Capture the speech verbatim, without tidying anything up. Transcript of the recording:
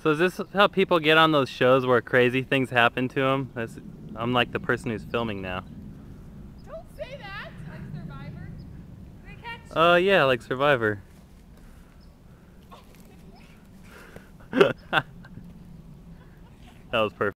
So is this how people get on those shows where crazy things happen to them? That's, I'm like the person who's filming now. Don't say that! Like Survivor? They catch you. Oh uh, yeah, like Survivor. That was perfect.